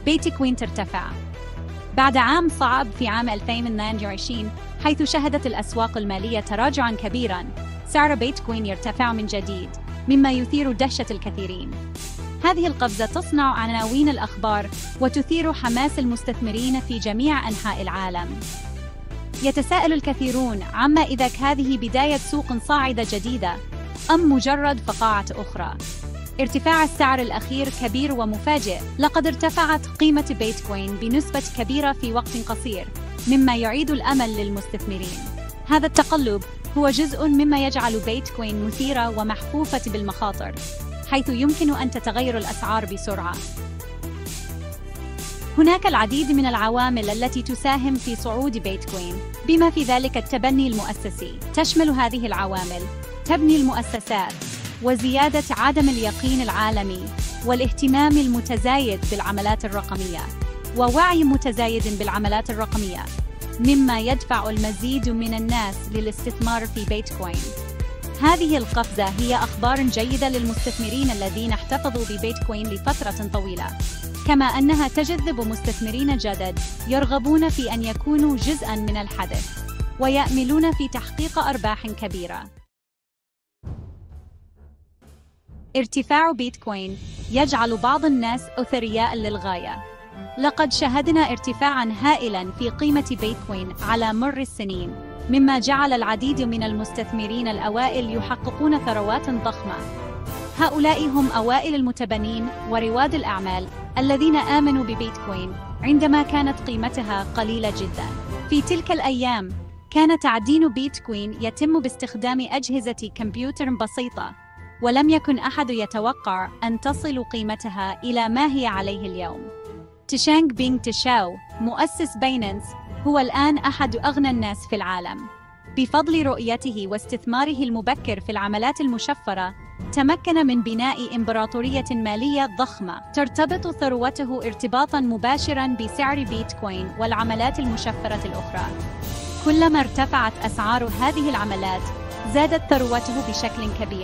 بيتكوين ترتفع. بعد عام صعب في عام 2022 حيث شهدت الأسواق المالية تراجعاً كبيراً، سعر بيتكوين يرتفع من جديد، مما يثير دهشة الكثيرين. هذه القفزة تصنع عناوين الأخبار وتثير حماس المستثمرين في جميع أنحاء العالم. يتساءل الكثيرون عما إذا هذه بداية سوق صاعدة جديدة أم مجرد فقاعة أخرى. ارتفاع السعر الأخير كبير ومفاجئ، لقد ارتفعت قيمة بيتكوين بنسبة كبيرة في وقت قصير، مما يعيد الأمل للمستثمرين. هذا التقلب هو جزء مما يجعل بيتكوين مثيرة ومحفوفة بالمخاطر، حيث يمكن أن تتغير الأسعار بسرعة. هناك العديد من العوامل التي تساهم في صعود بيتكوين، بما في ذلك التبني المؤسسي. تشمل هذه العوامل تبني المؤسسات، وزيادة عدم اليقين العالمي، والاهتمام المتزايد بالعملات الرقمية، ووعي متزايد بالعملات الرقمية، مما يدفع المزيد من الناس للاستثمار في بيتكوين. هذه القفزة هي أخبار جيدة للمستثمرين الذين احتفظوا ببيتكوين لفترة طويلة، كما أنها تجذب مستثمرين جدد يرغبون في أن يكونوا جزءاً من الحدث ويأملون في تحقيق أرباح كبيرة. ارتفاع بيتكوين يجعل بعض الناس أثرياء للغاية. لقد شهدنا ارتفاعاً هائلاً في قيمة بيتكوين على مر السنين، مما جعل العديد من المستثمرين الأوائل يحققون ثروات ضخمة. هؤلاء هم أوائل المتبنين ورواد الأعمال الذين آمنوا ببيتكوين عندما كانت قيمتها قليلة جداً. في تلك الأيام كان تعدين بيتكوين يتم باستخدام أجهزة كمبيوتر بسيطة، ولم يكن أحد يتوقع أن تصل قيمتها إلى ما هي عليه اليوم. تشانغ بينغ تشاو، مؤسس باينانس، هو الآن أحد أغنى الناس في العالم. بفضل رؤيته واستثماره المبكر في العملات المشفرة، تمكن من بناء إمبراطورية مالية ضخمة ترتبط ثروته ارتباطاً مباشراً بسعر بيتكوين والعملات المشفرة الأخرى. كلما ارتفعت أسعار هذه العملات، زادت ثروته بشكل كبير.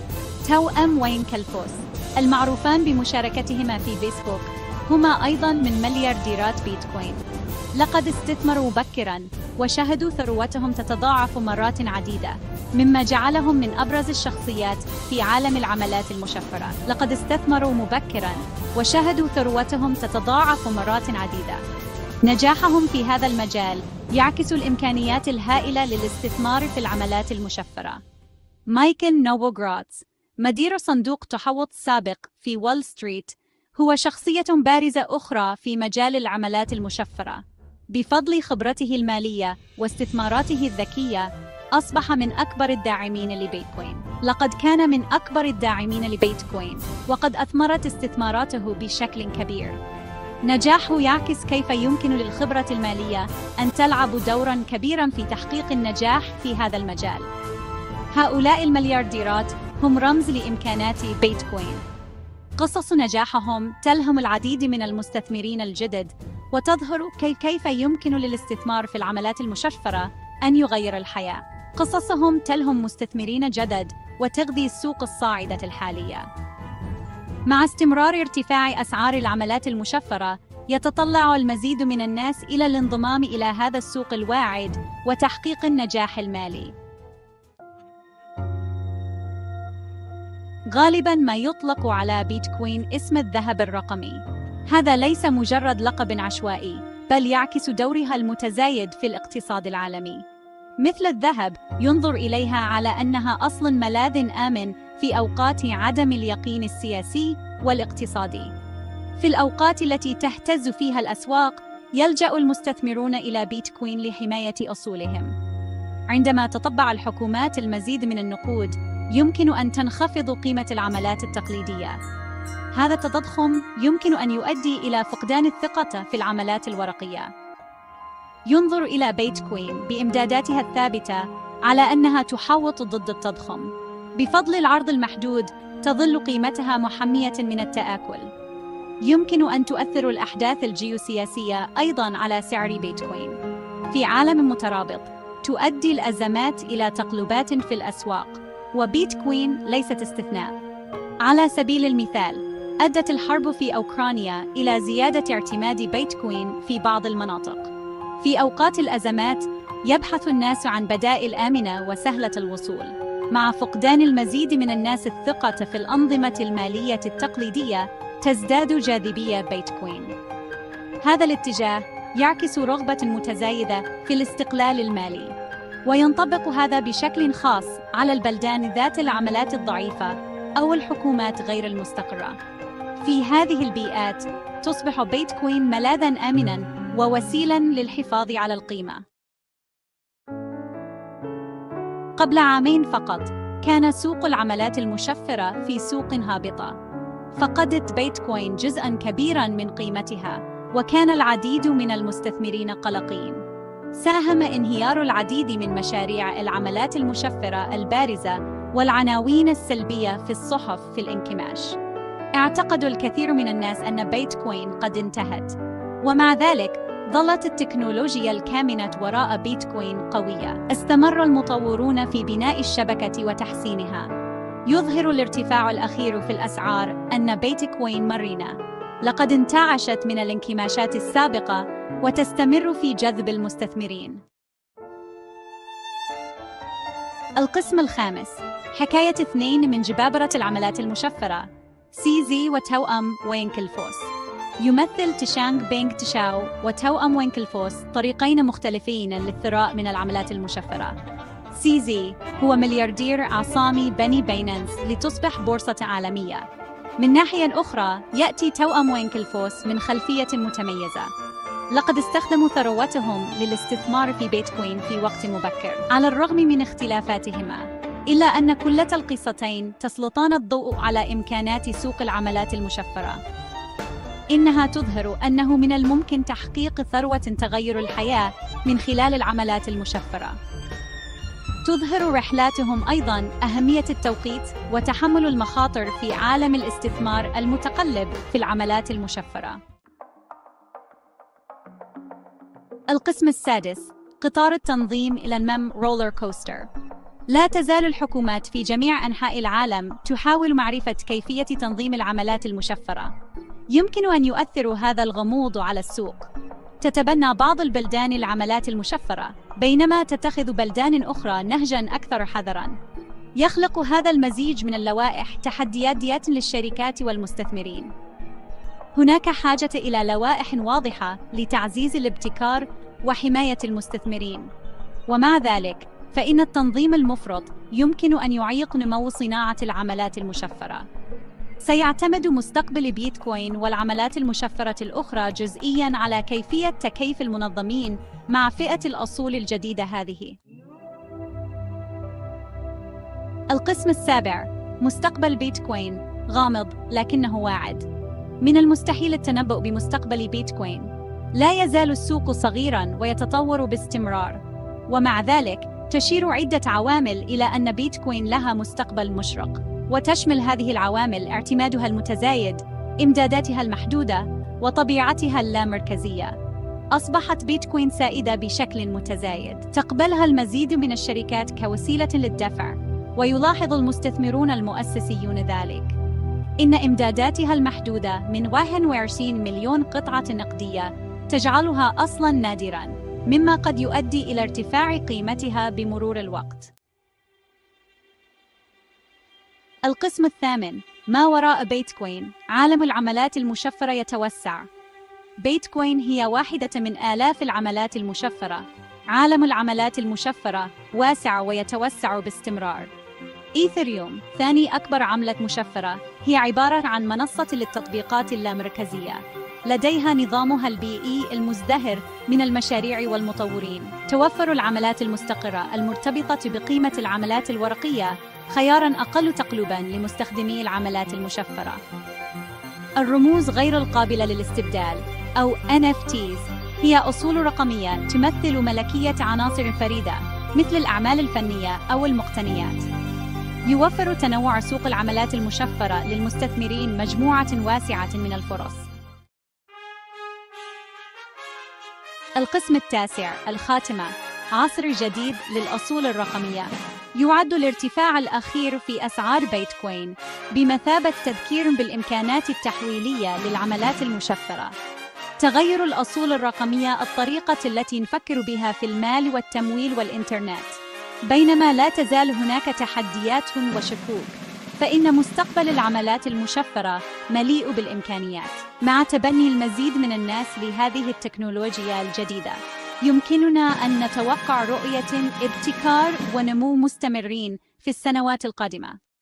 توأم وين كالفوس، المعروفان بمشاركتهما في فيسبوك، هما أيضاً من مليارديرات بيتكوين. لقد استثمروا مبكراً وشهدوا ثروتهم تتضاعف مرات عديدة، مما جعلهم من أبرز الشخصيات في عالم العملات المشفرة. لقد استثمروا مبكراً وشهدوا ثروتهم تتضاعف مرات عديدة. نجاحهم في هذا المجال يعكس الإمكانيات الهائلة للاستثمار في العملات المشفرة. مايكل نوفوغراتز، مدير صندوق تحوط سابق في وول ستريت، هو شخصية بارزة أخرى في مجال العملات المشفرة. بفضل خبرته المالية واستثماراته الذكية، أصبح من أكبر الداعمين لبيتكوين. لقد كان من أكبر الداعمين لبيتكوين، وقد أثمرت استثماراته بشكل كبير. نجاحه يعكس كيف يمكن للخبرة المالية أن تلعب دوراً كبيراً في تحقيق النجاح في هذا المجال. هؤلاء المليارديرات هم رمز لإمكانات بيتكوين. قصص نجاحهم تلهم العديد من المستثمرين الجدد، وتظهر كيف يمكن للاستثمار في العملات المشفرة أن يغير الحياة. قصصهم تلهم مستثمرين جدد وتغذي السوق الصاعدة الحالية. مع استمرار ارتفاع أسعار العملات المشفرة، يتطلع المزيد من الناس إلى الانضمام إلى هذا السوق الواعد وتحقيق النجاح المالي. غالباً ما يطلق على بيتكوين اسم الذهب الرقمي. هذا ليس مجرد لقب عشوائي، بل يعكس دورها المتزايد في الاقتصاد العالمي. مثل الذهب، ينظر إليها على أنها أصل ملاذ آمن في أوقات عدم اليقين السياسي والاقتصادي. في الأوقات التي تهتز فيها الأسواق، يلجأ المستثمرون إلى بيتكوين لحماية أصولهم. عندما تطبع الحكومات المزيد من النقود، يمكن أن تنخفض قيمة العملات التقليدية. هذا التضخم يمكن أن يؤدي إلى فقدان الثقة في العملات الورقية. ينظر إلى بيتكوين بإمداداتها الثابتة على أنها تحوط ضد التضخم. بفضل العرض المحدود، تظل قيمتها محمية من التآكل. يمكن أن تؤثر الأحداث الجيوسياسية أيضاً على سعر بيتكوين. في عالم مترابط، تؤدي الأزمات إلى تقلبات في الأسواق، وبيتكوين ليست استثناء. على سبيل المثال، أدت الحرب في أوكرانيا إلى زيادة اعتماد بيتكوين في بعض المناطق. في أوقات الأزمات يبحث الناس عن بدائل آمنة وسهلة الوصول. مع فقدان المزيد من الناس الثقة في الأنظمة المالية التقليدية، تزداد جاذبية بيتكوين. هذا الاتجاه يعكس رغبة متزايدة في الاستقلال المالي، وينطبق هذا بشكل خاص على البلدان ذات العملات الضعيفة أو الحكومات غير المستقرة. في هذه البيئات تصبح بيتكوين ملاذاً آمناً ووسيلاً للحفاظ على القيمة. قبل عامين فقط كان سوق العملات المشفرة في سوق هابطة، فقدت بيتكوين جزءاً كبيراً من قيمتها، وكان العديد من المستثمرين قلقين. ساهم انهيار العديد من مشاريع العملات المشفرة البارزة والعناوين السلبية في الصحف في الانكماش. اعتقد الكثير من الناس أن بيتكوين قد انتهت، ومع ذلك ظلت التكنولوجيا الكامنة وراء بيتكوين قوية. استمر المطورون في بناء الشبكة وتحسينها. يظهر الارتفاع الأخير في الأسعار أن بيتكوين مرنة، لقد انتعشت من الانكماشات السابقة وتستمر في جذب المستثمرين. القسم الخامس، حكاية اثنين من جبابرة العملات المشفرة، سيزي وتوأم وينكلفوس. يمثل تشانغ بينغ تشاو وتوأم وينكلفوس طريقين مختلفين للثراء من العملات المشفرة. سيزي هو ملياردير عصامي بني باينانس لتصبح بورصة عالمية. من ناحية أخرى يأتي توأم وينكلفوس من خلفية متميزة. لقد استخدموا ثروتهم للاستثمار في بيتكوين في وقت مبكر. على الرغم من اختلافاتهما، إلا أن كلتا القصتين تسلطان الضوء على إمكانات سوق العملات المشفرة. إنها تظهر أنه من الممكن تحقيق ثروة تغير الحياة من خلال العملات المشفرة. تظهر رحلاتهم أيضاً أهمية التوقيت وتحمل المخاطر في عالم الاستثمار المتقلب في العملات المشفرة. القسم السادس، قطار التنظيم إلى المم رولر كوستر. لا تزال الحكومات في جميع أنحاء العالم تحاول معرفة كيفية تنظيم العملات المشفرة. يمكن أن يؤثر هذا الغموض على السوق. تتبنى بعض البلدان العملات المشفرة، بينما تتخذ بلدان أخرى نهجاً أكثر حذراً. يخلق هذا المزيج من اللوائح تحديات للشركات والمستثمرين. هناك حاجة إلى لوائح واضحة لتعزيز الابتكار وحماية المستثمرين. ومع ذلك، فإن التنظيم المفرط يمكن أن يعيق نمو صناعة العملات المشفرة. سيعتمد مستقبل بيتكوين والعملات المشفرة الأخرى جزئياً على كيفية تكيف المنظمين مع فئة الأصول الجديدة هذه. القسم السابع، مستقبل بيتكوين غامض لكنه واعد. من المستحيل التنبؤ بمستقبل بيتكوين. لا يزال السوق صغيراً ويتطور باستمرار، ومع ذلك تشير عدة عوامل إلى أن بيتكوين لها مستقبل مشرق، وتشمل هذه العوامل اعتمادها المتزايد، إمداداتها المحدودة، وطبيعتها اللامركزية. أصبحت بيتكوين سائدة بشكل متزايد، تقبلها المزيد من الشركات كوسيلة للدفع، ويلاحظ المستثمرون المؤسسيون ذلك. إن إمداداتها المحدودة من 21 مليون قطعة نقدية تجعلها أصلاً نادراً، مما قد يؤدي إلى ارتفاع قيمتها بمرور الوقت. القسم الثامن، ما وراء بيتكوين. عالم العملات المشفرة يتوسع. بيتكوين هي واحدة من آلاف العملات المشفرة. عالم العملات المشفرة واسع ويتوسع باستمرار. إيثريوم، ثاني أكبر عملة مشفرة، هي عبارة عن منصة للتطبيقات اللامركزية. لديها نظامها البيئي المزدهر من المشاريع والمطورين. توفر العملات المستقرة المرتبطة بقيمة العملات الورقية خياراً أقل تقلباً لمستخدمي العملات المشفرة. الرموز غير القابلة للاستبدال أو NFTs هي أصول رقمية تمثل ملكية عناصر فريدة مثل الأعمال الفنية أو المقتنيات. يوفر تنوع سوق العملات المشفرة للمستثمرين مجموعة واسعة من الفرص. القسم التاسع، الخاتمة، عصر جديد للأصول الرقمية. يعد الارتفاع الأخير في أسعار بيتكوين بمثابة تذكير بالإمكانات التحويلية للعملات المشفرة. تغير الأصول الرقمية الطريقة التي نفكر بها في المال والتمويل والإنترنت. بينما لا تزال هناك تحديات وشكوك، فإن مستقبل العملات المشفرة مليء بالإمكانيات. مع تبني المزيد من الناس لهذه التكنولوجيا الجديدة، يمكننا أن نتوقع رؤية ابتكار ونمو مستمرين في السنوات القادمة.